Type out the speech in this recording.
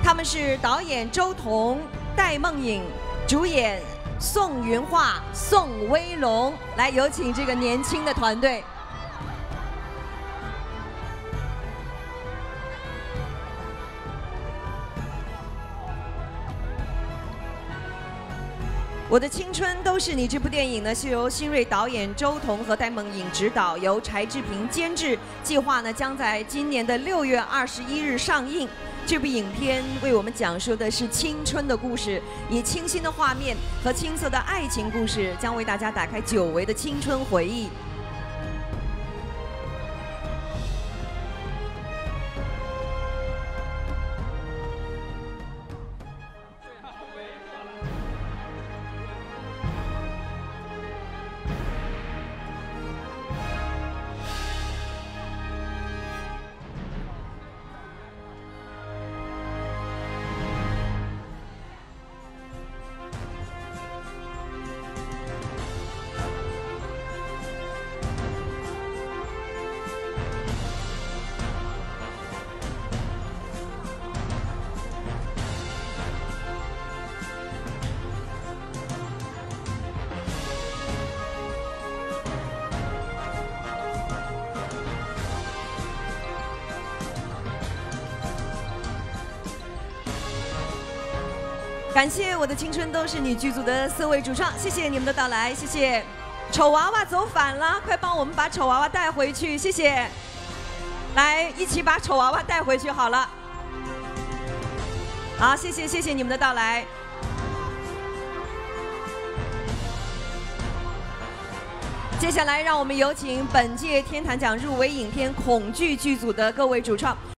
他们是导演周彤、戴梦颖，主演宋云桦、宋威龙。来，有请这个年轻的团队。 我的青春都是你这部电影呢，是由新锐导演周彤和戴梦颖执导，由柴智屏监制。计划呢将在今年的6月21日上映。这部影片为我们讲述的是青春的故事，以清新的画面和青涩的爱情故事，将为大家打开久违的青春回忆。 感谢我的青春都是你剧组的4位主创，谢谢你们的到来，谢谢。丑娃娃走反了，快帮我们把丑娃娃带回去，谢谢。来，一起把丑娃娃带回去好了。好，谢谢，谢谢你们的到来。接下来，让我们有请本届天坛奖入围影片《恐惧》剧组的各位主创。